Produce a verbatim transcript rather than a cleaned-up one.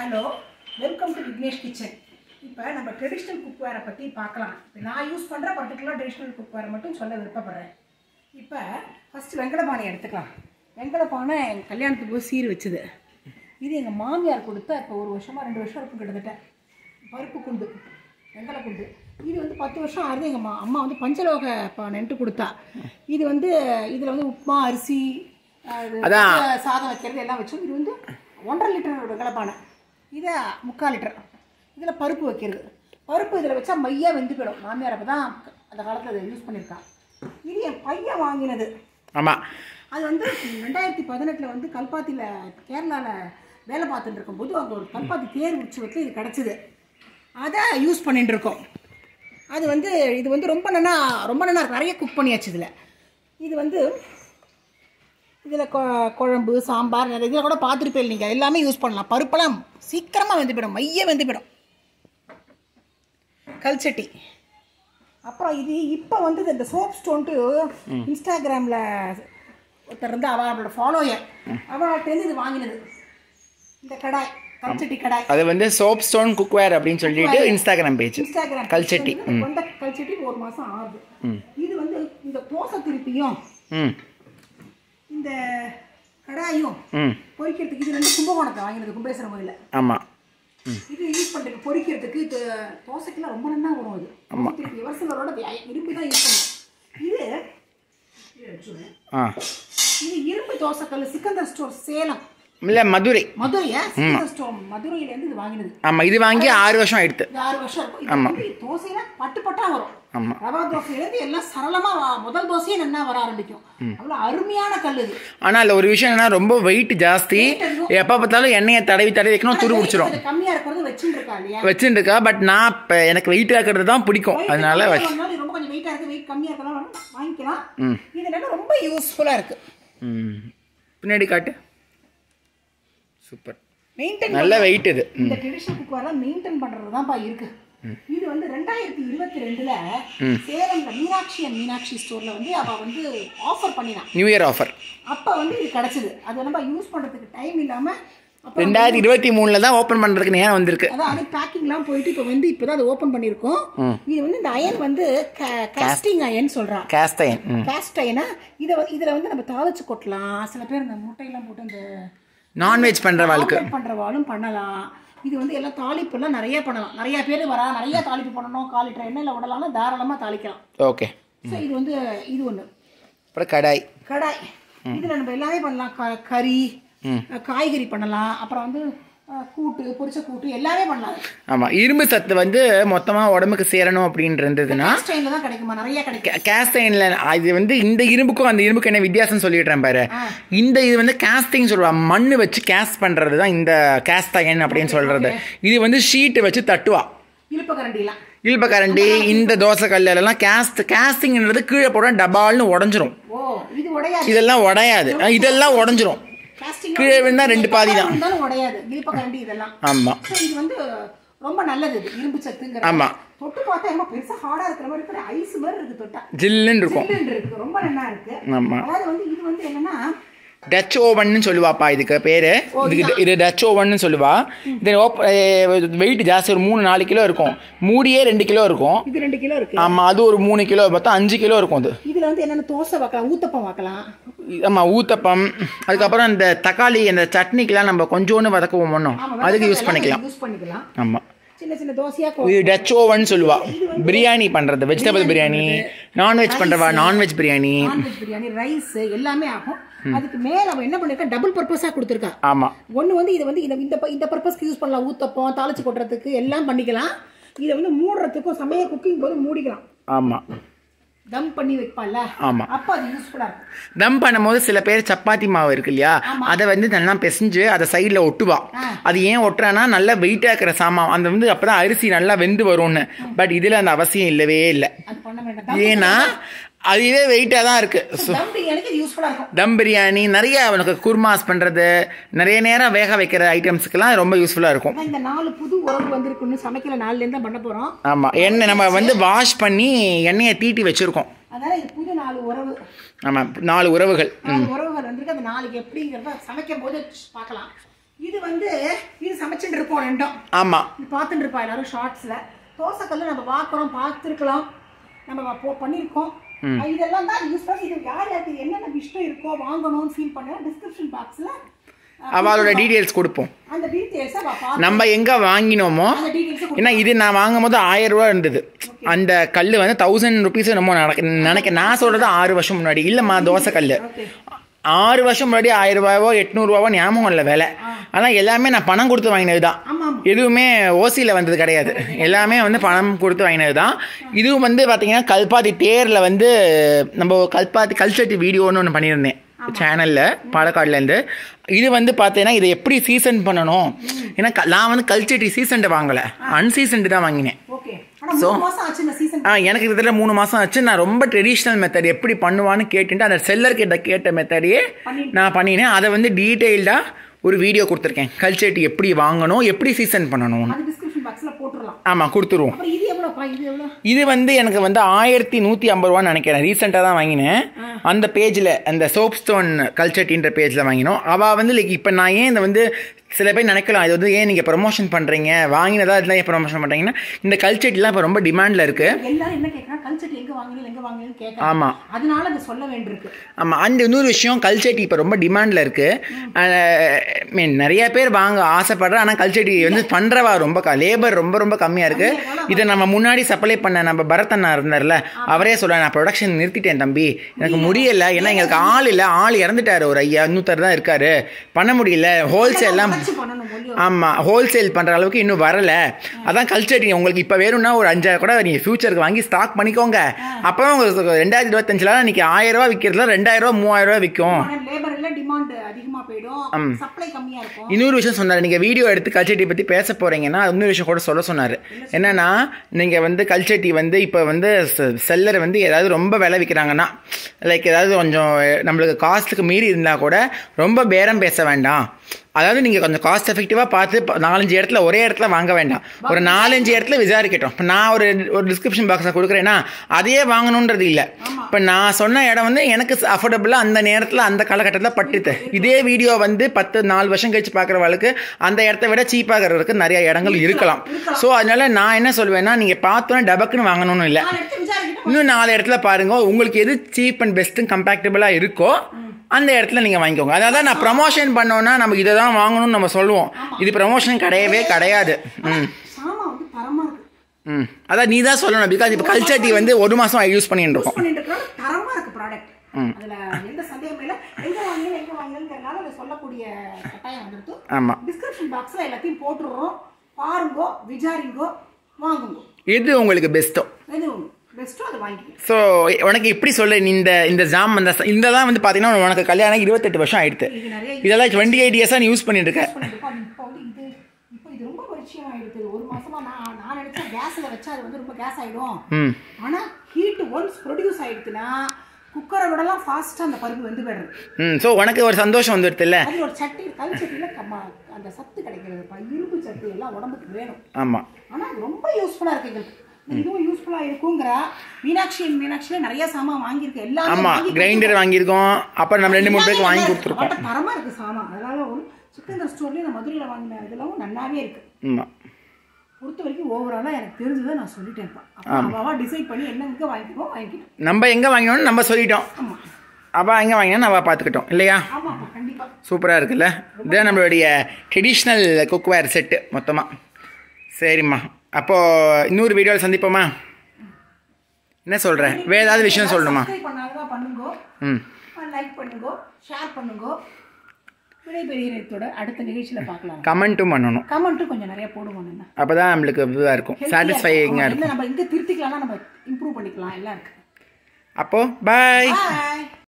Hello, welcome to Vignesh Kitchen. இப்போ நம்ம traditional குக்வேரை பற்றி பார்க்கலாம். நான் யூஸ் பண்ணுற பர்டிகுலர் ட்ரெடிஷ்னல் குக்வேரை மட்டும் சொல்ல விருப்பப்படுறேன். இப்போ ஃபஸ்ட்டு வெங்கலப்பானை எடுத்துக்கலாம். வெங்கலப்பானை எங்கள் கல்யாணத்துக்கு போய் சீர் வச்சுது. இது எங்கள் மாமியார் கொடுத்த இப்போ ஒரு வருஷமாக ரெண்டு வருஷம் இருக்கும் கிட்டத்தட்ட. பருப்பு குண்டு, வெங்கல குண்டு. இது வந்து பத்து வருஷம் ஆகுது. எங்கள் மா அம்மா வந்து பஞ்சலோக பானைன்ட்டு கொடுத்தா. இது வந்து இதில் வந்து உப்புமா, அரிசி, சாதம் வைக்கிறது எல்லாம் வச்சோம். இது வந்து ஒன்றரை லிட்டர் வெங்கலப்பானை. இதை முக்கால் லிட்டர். இதில் பருப்பு வைக்கிறது. பருப்பு இதில் வச்சா மையாக வெந்து போயிடும். மாமியார் அப்போ தான் அந்த காலத்தில் அதை யூஸ் பண்ணியிருக்கான். இது என் பையன் வாங்கினது. ஆமாம், அது வந்து ரெண்டாயிரத்தி பதினெட்டில் வந்து கல்பாத்தியில் கேரளாவில் வேலை பார்த்துட்டு இருக்கும்போது அங்கே ஒரு கல்பாத்தி தேர் உற்சவத்தில் இது கிடச்சிது. அதை யூஸ் பண்ணிட்டு இருக்கோம். அது வந்து இது வந்து ரொம்ப நல்லா ரொம்ப நல்லா நிறைய குக் பண்ணியாச்சு. இதில் இது வந்து இதில் கொ குழம்பு, சாம்பார், நிறைய இதில் கூட பார்த்துருப்பேன். நீங்கள் எல்லாமே யூஸ் பண்ணலாம். பருப்பெல்லாம் சீக்கிரமாக வெந்து போயிடும், மைய வெந்து போயிடும். கல்ச்சட்டி. அப்புறம் இது இப்போ வந்து இந்த சோப் ஸ்டோன்ட்டு இன்ஸ்டாகிராமில் ஒருத்தர் இருந்து அவள் அவளோட ஃபாலோயர் அவள்கிட்டேருந்து இது வாங்கினது. இந்த கடாய் கல்ச்சட்டி கடாய். அது வந்து சோப் ஸ்டோன் குக்வேர் அப்படின்னு சொல்லிட்டு இன்ஸ்டாகிராம் பேஜ். இன்ஸ்டாகிராம் கல்ச்சட்டி கொண்ட கல்ச்சட்டி ஒரு மாதம் ஆகுது. இது வந்து இந்த தோசை திருப்பியும் இந்த கடாயும் பொரிக்கிறதுக்கு இது வந்து கும்பகோணத்தை வாங்கினது, கும்பேஸ்வரம் கோயிலில். ஆமாம், இது யூஸ் பண்ணுறதுக்கு பொரிக்கிறதுக்கு இது தோசைக்கெல்லாம் ரொம்ப நல்லா வரும். அது ஆமாம், திருப்பி எவர்சிலரோட இரும்பு தான் யூஸ் பண்ணுவோம். இது இது இரும்பு தோசைக்கல் சிக்கந்தர் ஸ்டோர் சேலம் இல்ல மதுரை. மதுரையா? சிக்கந்தர் ஸ்டோர் மதுரையிலேருந்து இது வாங்கினது. ஆமாம், இது வாங்கி ஆறு வருஷம் ஆயிடுத்து. ஆறு வருஷம் இருக்கும். ஆமாம், தோசையில பட்டு பட்டா வரும். ஆமாம், ரவா தோசையிலேருந்து எல்லாம் சரளமாக முதல் தோசையே நல்லா வர ஆரம்பிக்கும். அவ்வளோ அருமையான கல் இது. ஆனால் அதில் ஒரு விஷயம் என்னன்னா ரொம்ப வெயிட் ஜாஸ்தி. எப்போ பார்த்தாலும் எண்ணெயை தடவி தடவி வைக்கணும், துரு பிடிச்சிரும். கம்மியாக இருக்கிறது வச்சுட்டு இருக்கா இல்லையா? வச்சுட்டு இருக்கா. பட் நான் இப்போ எனக்கு வெயிட் ஆக்கிறது தான் பிடிக்கும். அதனால ரொம்ப கொஞ்சம் வெயிட்டாக இருக்குது, வெயிட் கம்மியாக இருக்கலாம் வாங்கிக்கலாம். இதனால ரொம்ப யூஸ்ஃபுல்லாக இருக்குது. பின்னாடி காட்டு. சூப்பர். மெயின்டைன் நல்ல வெயிட் இது. இந்த ட்ரெடிஷனல் குக்வேர்லாம் மெயின்டைன் பண்ணுறது தான்ப்பா இருக்கு. இது வந்து ரெண்டாயிரத்தி இருபத்தி ரெண்டுல சேலம்ல மீனாட்சி அண்ட் மீனாட்சி ஸ்டோர்ல வந்து அவ வந்து ஆஃபர் பண்ணினான், நியூ இயர் ஆஃபர். அப்ப வந்து இது கிடைச்சது. அது நம்ம யூஸ் பண்றதுக்கு டைம் இல்லாம ரெண்டாயிரத்தி இருபத்தி மூணுல தான் ஓபன் பண்றதுக்கு நேரம் வந்திருக்கு. அதான் அது பேக்கிங்லாம் போயிட்டு இப்போ வந்து இப்போதான் அதை ஓபன் பண்ணியிருக்கோம். இது வந்து இந்த அயன் வந்து காஸ்டிங் அயன் சொல்றான். Cast iron. காஸ்ட் அயனா இதை இதில் வந்து நம்ம தாளிச்சு கொட்டலாம். சில பேர் இந்த முட்டையெல்லாம் போட்டு இந்த நான்வெஜ் பண்ணுறவாளுக்கு பண்ணுறவாளும் பண்ணலாம். இது வந்து எல்லாம் தாளிப்புலாம் நிறைய பண்ணலாம். நிறைய பேர் வரா நிறைய தாளிப்பு பண்ணணும், கால் லிட்டர் எண்ணெயில் விடலாம்னா தாராளமாக தாளிக்கலாம். ஓகே. ஸோ இது வந்து இது ஒன்று. அப்புறம் கடாய். கடாய் இதில் நம்ம எல்லாமே பண்ணலாம். க கறி காய்கறி பண்ணலாம். அப்புறம் வந்து கூட்டு, பொரிச்ச கூட்டு எல்லாமே பண்ணலாம். ஆமாம், இரும்பு சத்து வந்து மொத்தமாக உடம்புக்கு சேரணும் அப்படின்னு இருந்ததுன்னா கேஸ்டைனில் தான் கிடைக்குமா? நிறைய கிடைக்கும். கேஸ்டைனில் இது வந்து இந்த இரும்புக்கும் அந்த இரும்புக்கு என்ன வித்தியாசம் சொல்லிடுறேன் பாரு. இந்த இது வந்து கேஸ்டிங் சொல்லுவாங்க, மண் வச்சு கேஸ்ட் பண்ணுறது தான் இந்த கேஸ்ட் அயன் அப்படின்னு சொல்கிறது. இது வந்து ஷீட்டு வச்சு தட்டுவா. இழுப்பக்கரண்டிலாம் இழுப்பக்கரண்டி இந்த தோசை கல்லெல்லாம் கேஸ்ட் கேஸ்டிங்ன்றது கீழே போட டபால்னு உடஞ்சிரும். இதெல்லாம் உடையாது, இதெல்லாம் உடஞ்சிரும். கீழே விழுந்தா ரெண்டு பாதி தான் உடையாது. இழுப்பக்கரண்டி இதெல்லாம். ஆமா, இது வந்து ரொம்ப நல்லது. இது இரும்பு சத்துங்கிறது. ஆமா, தொட்டு பார்த்தா ரொம்ப பெருசா ஹார்டா இருக்கிற மாதிரி இருக்கு, ஐஸ் மாதிரி இருக்கு. தொட்டா ஜில்லுன்னு இருக்கும். ஜில்லுன்னு இருக்கு, ரொம்ப நல்லா இருக்கு. ஆமா, அதாவது வந்து இது வந்து என்னன்னா டச் ஓவன்னு சொல்லுவாப்பா இதுக்கு பேரு. இதுக்கு இது டச் ஓவன்னு சொல்லுவா. இது வெயிட் ஜாஸ்தி, ஒரு மூணு நாலு கிலோ இருக்கும். மூடியே ரெண்டு கிலோ இருக்கும். இது ரெண்டு கிலோ இருக்கு. ஆமா, அது ஒரு மூணு கிலோ பார்த்தா அஞ்சு கிலோ இருக்கும். அது இதுல வந்து என்னென்ன தோசை வைக்கலாம், ஊத்தப்பம் வைக்கலாம். ஆமா, ஊத்தப்பம். அதுக்கப்புறம் இந்த தக்காளி அந்த சட்னிக்கெல்லாம் நம்ம கொஞ்சோன்னு வதக்குவோம் ஒன்றும், அதுக்கு யூஸ் பண்ணிக்கலாம். யூஸ் பண்ணிக்கலாம். ஆமா, சின்ன சின்ன தோசையா. இது டச் ஓவன் சொல்லுவா. பிரியாணி பண்றது, வெஜிடபிள் பிரியாணி, நான்வெஜ் பண்றவா nonveg biryani, nonveg biryani, rice எல்லாமே ஆகும். அதுக்கு மேல அவன் என்ன பண்ணிருக்கா, டபுள் பர்பஸா கொடுத்துருக்கா. ஆமா, ஒன்னு வந்து இதை வந்து இந்த இந்த பர்பஸ்க்கு யூஸ் பண்ணலாம். ஊத்தப்பம், தாளிச்சு கொட்டுறதுக்கு எல்லாம் பண்ணிக்கலாம். இதை வந்து மூடுறதுக்கும் சமையல் குக்கிங் போது மூடிக்கலாம். ஆமா, தம் பண்ணி வைப்பால. ஆமா, அப்ப அது யூஸ்ஃபுல்லா இருக்கும். தம் பண்ணும்போது சில பேர் சப்பாத்தி மாவு இருக்கு இல்லையா, அதை வந்து நல்லா பிசைஞ்சு அதை சைடில் ஒட்டுவா. அது ஏன் ஒட்டுறான்னா நல்லா வெயிட்டாக இருக்கிற சாமான் அந்த வந்து அப்பதான் அரிசி நல்லா வெந்து வரும்னு. பட் இதுல அந்த அவசியம் இல்லவே இல்லை. ஏன்னா அதுவே வெயிட்டாக தான் இருக்கு. தம் பிரியாணி நிறைய உனக்கு குர்மாஸ் பண்ணுறது, நிறைய நேரம் வேக வைக்கிற ஐட்டம்ஸுக்கெல்லாம் ரொம்ப யூஸ்ஃபுல்லாக இருக்கும். இந்த நாலு புது உறவு வந்திருக்குன்னு சமைக்கிற நாலுலேருந்து தான் பண்ண போகிறோம். ஆமாம், எண்ணெய் நம்ம வந்து வாஷ் பண்ணி எண்ணெயை தீட்டி வச்சுருக்கோம். அதனால் இது புது நாலு உறவு. ஆமாம், நாலு உறவுகள். நாலு உறவுகள் வந்திருக்கு. அந்த நாளைக்கு எப்படிங்கிறத சமைக்கும் போது பார்க்கலாம். இது வந்து இது சமைச்சுட்டு இருக்கோம் ரெண்டும். ஆமா, இது பார்த்துட்டு இருப்பா எல்லாரும் ஷார்ட்ஸ்ல. தோசைக்கல் நம்ம பார்க்குறோம், பார்த்துருக்கலாம், நம்ம பண்ணியிருக்கோம். இதெல்லாம் தான் யூஸ் பண்ணி இது யார் யாருக்கு என்னென்ன இஷ்டம் இருக்கோ வாங்கணும்னு ஃபீல் பண்ண டிஸ்கிரிப்ஷன் பாக்ஸ்ல அவளோட டீடைல்ஸ் கொடுப்போம். அந்த டீடைல்ஸ் நம்ம எங்க வாங்கினோமோ, ஏன்னா இது நான் வாங்கும் போது ஆயிரம் ரூபா இருந்தது. அந்த கல் வந்து தௌசண்ட் ருபீஸ் நம்ம நினைக்க நான் சொல்றது ஆறு வருஷம் முன்னாடி இல்லம்மா. தோசை கல் ஆறு வருஷம் முன்னாடி ஆயிரம் ரூபாவோ எட்நூறுவாவோ ஞாபகம் இல்லை வேலை. ஆனால் எல்லாமே நான் பணம் கொடுத்து வாங்கினது தான், எதுவுமே ஓசியில் வந்தது கிடையாது. எல்லாமே வந்து பணம் கொடுத்து வாங்கினது தான். இதுவும் வந்து பார்த்தீங்கன்னா கல்பாத்தி தேரில் வந்து நம்ம கல்பாத்தி கல்ச்சட்டி வீடியோன்னு ஒன்று பண்ணியிருந்தேன் சேனலில் பாலக்காடுலேருந்து. இது வந்து பார்த்தீங்கன்னா இதை எப்படி சீசன் பண்ணணும், ஏன்னா நான் வந்து கல்ச்சட்டி சீசன்ட்டு வாங்கலை, அன்சீசன்ட்டு தான் வாங்கினேன். ஸோ ஆ எனக்கு இதில் மூணு மாதம் ஆச்சு. நான் ரொம்ப ட்ரெடிஷ்னல் மெத்தட் எப்படி பண்ணுவான்னு கேட்டுட்டு அந்த செல்லர் கிட்ட கேட்ட மெத்தடையே நான் பண்ணினேன். அதை வந்து டீட்டெயில்டாக ஒரு வீடியோ கொடுத்துருக்கேன், கல்ச்சட்டி எப்படி வாங்கணும், எப்படி சீசன் பண்ணணும். ஆமாம் கொடுத்துருவோம். இது வந்து எனக்கு வந்து ஆயிரத்தி நூற்றி ஐம்பது ரூபான்னு நினைக்கிறேன், ரீசெண்டாக தான் வாங்கினேன். அந்த பேஜில் அந்த சோப் ஸ்டோன் கல்ச்சட்டின்ற பேஜில் வாங்கினோம். அவள் வந்து லைக் இப்போ நான் ஏன் இந்த வந்து சில பேர் நினைக்கலாம் இது வந்து ஏன் நீங்கள் ப்ரொமோஷன் பண்ணுறீங்க, வாங்கினதா இதெல்லாம் ஏன் ப்ரொமோஷன் பண்ணுறீங்கன்னா, இந்த கல்ச்சட்டிலாம் இப்போ ரொம்ப டிமாண்டில் இருக்குது. ஆமாம், அதனால அதை சொல்ல வேண்டியிருக்கு. ஆமாம், அந்த இன்னொரு விஷயம் கல்ச்சட்டி இப்போ ரொம்ப டிமாண்டில் இருக்குது. மீன் நிறைய பேர் வாங்க ஆசைப்படுறேன், ஆனால் கல்ச்சட்டி வந்து பண்ணுறவா ரொம்ப லேபர் ரொம்ப ரொம்ப கம்மியாக இருக்குது. இதை நம்ம முன்னாடி சப்ளை பண்ண நம்ம பரத் அண்ணா இருந்தார்ல, அவரே சொல்ல நான் ப்ரொடக்ஷன் நிறுத்திட்டேன் தம்பி, எனக்கு முடியலை, ஏன்னா எங்களுக்கு ஆள் இல்லை, ஆள் இறந்துட்டார், ஒரு ஐயா இன்னூத்தர் தான் இருக்காரு, பண்ண முடியல, ஹோல்சேல்லாம் ஆமாம் ஹோல்சேல் பண்ணுற அளவுக்கு இன்னும் வரலை. அதான் கல்ச்சட்டி உங்களுக்கு இப்போ வேணும்னா ஒரு அஞ்சாயிரம் கூட நீங்கள் ஃபியூச்சருக்கு வாங்கி ஸ்டாக் பண்ணிக்கோங்க. அப்போ உங்களுக்கு ரெண்டாயிரத்தி இருபத்தஞ்சில் இன்றைக்கி ஆயிரம் ரூபா விற்கிறதுல ரெண்டாயிரம் ரூபா மூவாயிரம் ரூபா விற்கும். இன்னொரு விஷயம் சொன்னார், நீங்கள் வீடியோ எடுத்து கல்ச்சட்டி பற்றி பேச போகிறீங்கன்னா இன்னொரு விஷயம் கூட சொல்ல சொன்னார். என்னன்னா நீங்கள் வந்து கல்ச்சட்டி வந்து இப்போ வந்து செல்லர் வந்து ஏதாவது ரொம்ப விலை விற்கிறாங்கன்னா, லைக் ஏதாவது கொஞ்சம் நம்மளுக்கு காஸ்ட்டுக்கு மீறி இருந்தால் கூட ரொம்ப பேரம் பேச வேண்டாம். அதாவது நீங்கள் கொஞ்சம் காஸ்ட் எஃபெக்டிவாக பார்த்து நாலஞ்சு இடத்துல ஒரே இடத்துல வாங்க வேண்டாம், ஒரு நாலஞ்சு இடத்துல விசாரிக்கட்டும். இப்போ நான் ஒரு ஒரு டிஸ்கிரிப்ஷன் பாக்ஸில் கொடுக்குறேன்னா அதையே வாங்கணுன்றது இல்லை. இப்போ நான் சொன்ன இடம் வந்து எனக்கு அஃபோர்டபுளாக அந்த நேரத்தில் அந்த காலகட்டத்தில் பட்டுது. இதே வீடியோ வந்து பத்து நாலு வருஷம் கழிச்சு பார்க்குறவளுக்கு அந்த இடத்த விட சீப்பாகிறதுக்கு நிறைய இடங்கள் இருக்கலாம். ஸோ அதனால நான் என்ன சொல்வேன்னா, நீங்கள் பார்த்தோன்னே டபக்குன்னு வாங்கணும்னு இல்லை, இன்னும் நாலு இடத்துல பாருங்க, உங்களுக்கு எது சீப் அண்ட் பெஸ்ட்டு கம்பேக்டபுளாக இருக்கோ அந்த இடத்துல நீங்கள் வாங்கிக்கோங்க. அதாவது நான் ப்ரமோஷன் பண்ணோன்னா நம்ம இதை தான் வாங்கணும்னு நம்ம சொல்லுவோம், இது ப்ரமோஷன் கிடையவே கிடையாது. ம் ம் அதான் நீ தான் சொல்லணும், பிகாஸ் இப்போ கல்ச்சட்டி வந்து ஒரு மாதம் யூஸ் பண்ணிட்டு இருக்கோம். ஆமாம், டிஸ்கிரிப்ஷன் பாக்ஸில் எல்லாத்தையும் போட்டுடுறோம், பாருங்கோ, விசாரிங்கோ, வாங்குங்கோ, எது உங்களுக்கு பெஸ்ட்டோ ஸோ உனக்கு எப்படி சொல்ல இந்த இந்த ஜாம் அந்த இந்த தான் வந்து பார்த்தீங்கன்னா உனக்கு கல்யாணம் இருபத்தெட்டு வருஷம் ஆயிடுது, இதெல்லாம் டுவெண்ட்டி எயிட் இயர்ஸாக நீ யூஸ் பண்ணிட்டு இருக்க. ஒரு மாசமா நான் நான் நினைச்சேன் கேஸ்ல வச்சா அது வந்து ரொம்ப கேஸ் ஆயிடும், ஆனா ஹீட் ஒன்ஸ் ப்ரொடியூஸ் ஆயிடுச்சுன்னா குக்கரை விடலாம் ஃபாஸ்ட்டாக அந்த பருப்பு வந்து போயிடுது. ம் ஸோ உனக்கு ஒரு சந்தோஷம் வந்துடுது இல்லை, அது ஒரு சட்டி கல் சட்டியில் அந்த சத்து கிடைக்கிறது, இரும்பு சத்து எல்லாம் உடம்புக்கு வேணும். ஆமாம், ஆனால் அது ரொம்ப யூஸ்ஃபுல்லாக இருக்குது எங்களுக்கு, இதுவும் யூஸ்ஃபுல்லாக இருக்குங்கிற மீனாட்சி மீனாட்சியில நிறைய சாமான் வாங்கியிருக்கேன், எல்லாம் ஆமாம் கிரைண்டர் வாங்கியிருக்கோம், அப்புறம் நம்ம ரெண்டு மூணு பேருக்கு வாங்கி கொடுத்துருக்கோம், தரமாக இருக்குது சாமான். அதனால ஒரு சிக்கந்தர் ஸ்டோர்லேயே நான் மதுரையில் வாங்கின இதெல்லாம் நல்லாவே இருக்குது. ஆமாம், பொறுத்த வரைக்கும் ஓவராலாக எனக்கு தெரிஞ்சதை நான் சொல்லிட்டேன்ப்பா. அப்பாவா டிசைட் பண்ணி என்ன எங்கே வாங்கிக்கணும் வாங்கிக்கிட்டோம், நம்ம எங்கே வாங்கினோம்னு நம்ம சொல்லிட்டோம். ஆமாம், அப்பா எங்கே வாங்கினா நம்ம பார்த்துக்கிட்டோம் இல்லையா. ஆமாம் கண்டிப்பாக சூப்பராக இருக்குல்ல, இதுதான் நம்மளுடைய ட்ரெடிஷ்னல் குக்வேர் செட்டு மொத்தமாக. சரிம்மா, அப்போது இன்னொரு வீடியோவில் சந்திப்போமா, என்ன சொல்கிறேன், வேறு ஏதாவது விஷயம் சொல்லணுமா? ம் லைக் பண்ணுங்க, ஷேர் பண்ணுங்க, விடைபெறுகிறதோட அடுத்த நிகழ்ச்சியில் பார்க்கலாம். கமெண்ட்டும் பண்ணணும், கமெண்ட்டும் கொஞ்சம் நிறைய போடுவோம், அப்போ தான் நம்மளுக்கு இதுவாக இருக்கும், சாட்டிஸ்ஃபையிங்காக இருக்கும். நம்ம இங்கே திருத்திக்கலாம்னா நம்ம இம்ப்ரூவ் பண்ணிக்கலாம், எல்லாம் இருக்குது. அப்போது பாய்.